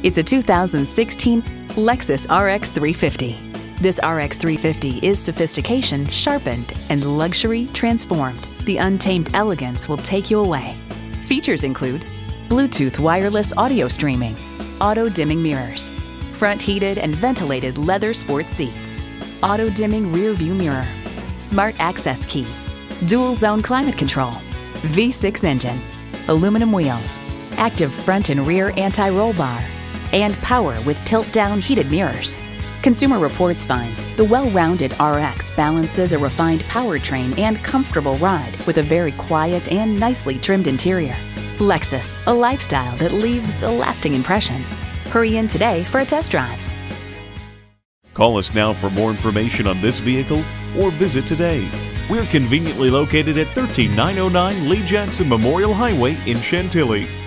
It's a 2016 Lexus RX 350. This RX 350 is sophistication sharpened and luxury transformed. The untamed elegance will take you away. Features include Bluetooth wireless audio streaming, auto-dimming mirrors, front heated and ventilated leather sports seats, auto-dimming rear view mirror, smart access key, dual zone climate control, V6 engine, aluminum wheels, active front and rear anti-roll bar, and power with tilt-down heated mirrors. Consumer Reports finds the well-rounded RX balances a refined powertrain and comfortable ride with a very quiet and nicely trimmed interior. Lexus, a lifestyle that leaves a lasting impression. Hurry in today for a test drive. Call us now for more information on this vehicle or visit today. We're conveniently located at 13909 Lee Jackson Memorial Highway in Chantilly.